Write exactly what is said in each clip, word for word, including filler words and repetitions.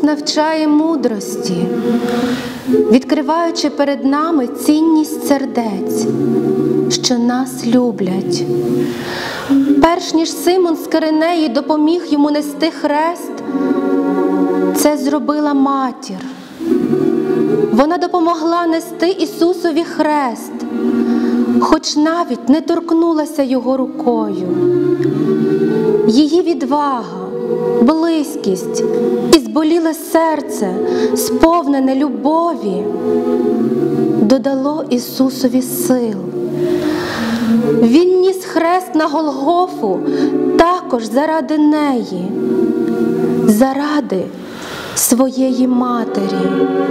навчає мудрості, відкриваючи перед нами цінність сердець, що нас люблять. Перш ніж Симон з Киринеї допоміг йому нести хрест, це зробила матір. Вона допомогла нести Ісусові хрест, хоч навіть не торкнулася його рукою. Її відвага, близькість і зболіле серце, сповнене любові, додало Ісусові сил. Він ніс хрест на Голгофу також заради неї, заради своєї матері.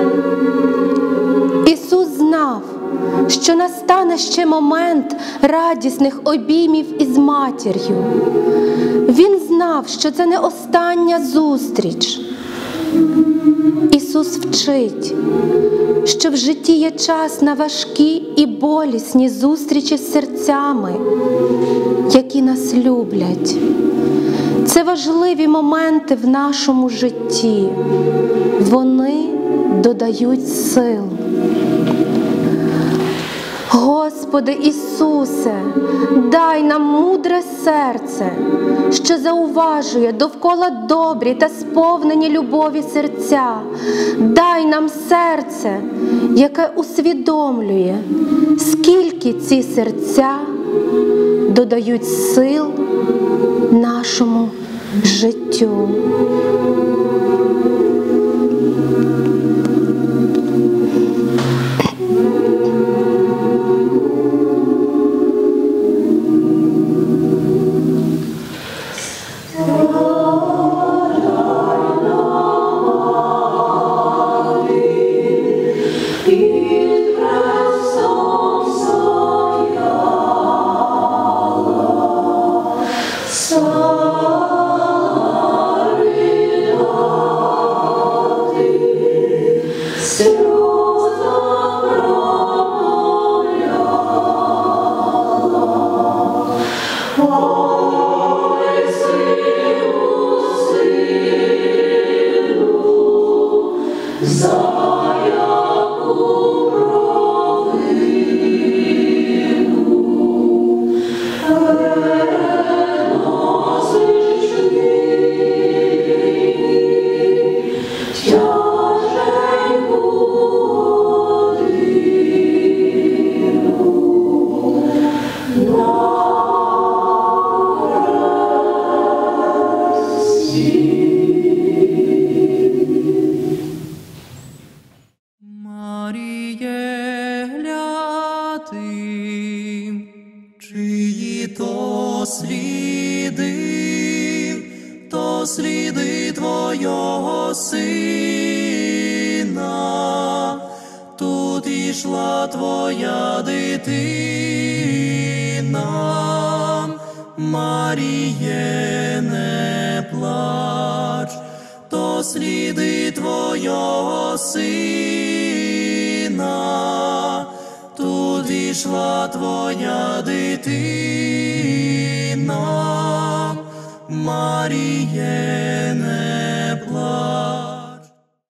Ісус знав, що настане ще момент радісних обіймів із матір'ю. Він знав, що це не остання зустріч. Ісус вчить, що в житті є час на важкі і болісні зустрічі з серцями, які нас люблять. Це важливі моменти в нашому житті. Вони додають сил. Господи Ісусе, дай нам мудре серце, що зауважує довкола добрі та сповнені любові серця. Дай нам серце, яке усвідомлює, скільки ці серця додають сил нашому життю. Чиї то сліди, то сліди Твого Сина, тут ішла Твоя дитина. Маріє, не плач, то сліди Твого Сина, тут ішла Твоя дитина. Маріє, не